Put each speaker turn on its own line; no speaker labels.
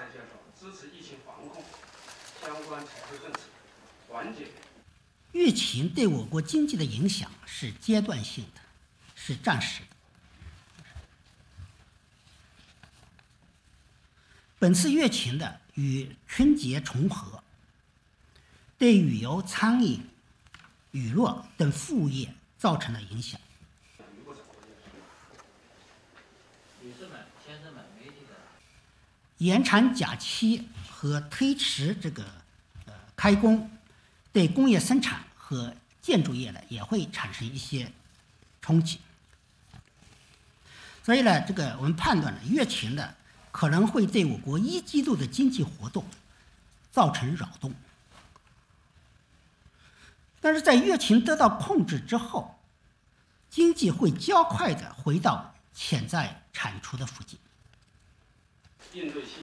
先生支持疫情防控相关财政政策，缓解。
疫情对我国经济的影响是阶段性的，是暂时的。本次疫情的与春节重合，对旅游、餐饮、娱乐等服务业造成了影响。延长假期和推迟开工，对工业生产和建筑业呢也会产生一些冲击。所以呢，我们判断呢，疫情呢可能会对我国一季度的经济活动造成扰动。但是在疫情得到控制之后，经济会加快的回到潜在产出的附近。
应对